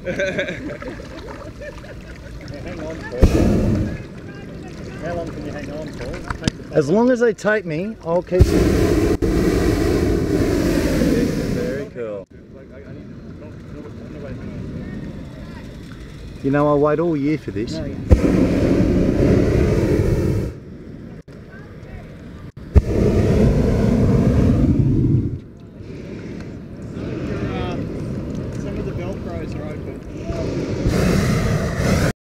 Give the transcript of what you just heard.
Hang on, Paul. How long can you hang on, Paul? As long as they take me, I'll keep them. Very cool. You know, I wait all year for this. No, yeah.